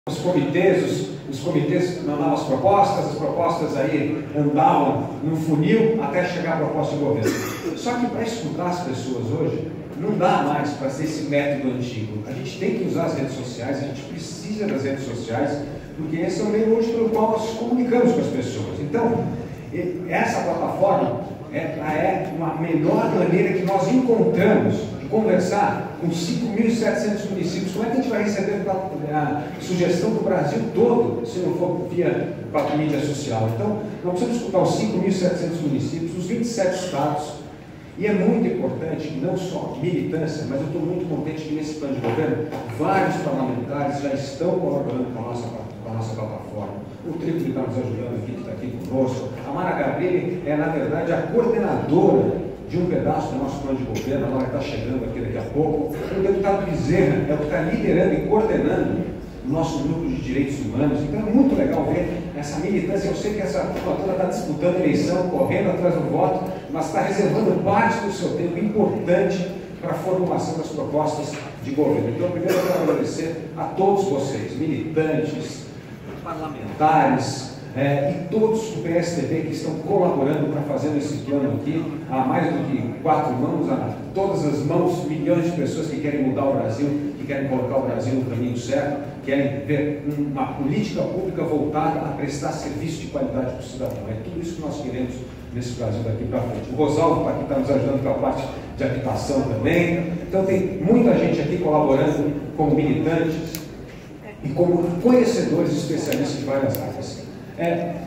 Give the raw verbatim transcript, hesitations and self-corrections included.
Os comitês, os, os comitês mandavam as propostas, as propostas aí andavam num funil até chegar a proposta de governo. Só que para escutar as pessoas hoje, não dá mais para ser esse método antigo. A gente tem que usar as redes sociais, a gente precisa das redes sociais, porque esse é o meio hoje pelo qual nós comunicamos com as pessoas. Então, essa plataforma é, é uma melhor maneira que nós encontramos de conversar com cinco mil e setecentos municípios. Como é que a gente vai receber a sugestão do Brasil todo, se não for via a mídia social? Então, nós precisamos escutar os cinco mil e setecentos municípios, os vinte e sete estados, e é muito importante que não só militância, mas eu estou muito contente que nesse plano de governo, vários parlamentares já estão colaborando com a nossa, com a nossa plataforma. O Triplo está nos ajudando aqui, que está aqui conosco. A Mara Gabriele é, na verdade, a coordenadora de um pedaço do nosso plano de governo, ela está chegando aqui daqui a pouco. O deputado Bezerra é o que está liderando e coordenando o nosso grupo de direitos humanos. Então é muito legal ver essa militância. Eu sei que essa turma está disputando a eleição, correndo atrás do voto, mas está reservando parte do seu tempo importante para a formulação das propostas de governo. Então, primeiro eu quero agradecer a todos vocês, militantes, parlamentares, É, e todos do P S D B que estão colaborando para fazer esse plano aqui, há mais do que quatro mãos, há todas as mãos, milhões de pessoas que querem mudar o Brasil, que querem colocar o Brasil no caminho certo, querem ver uma política pública voltada a prestar serviço de qualidade para o cidadão. É tudo isso que nós queremos nesse Brasil daqui para frente. O Rosalvo aqui está nos ajudando com a parte de habitação também. Então tem muita gente aqui colaborando como militantes e como conhecedores especialistas de várias áreas. É,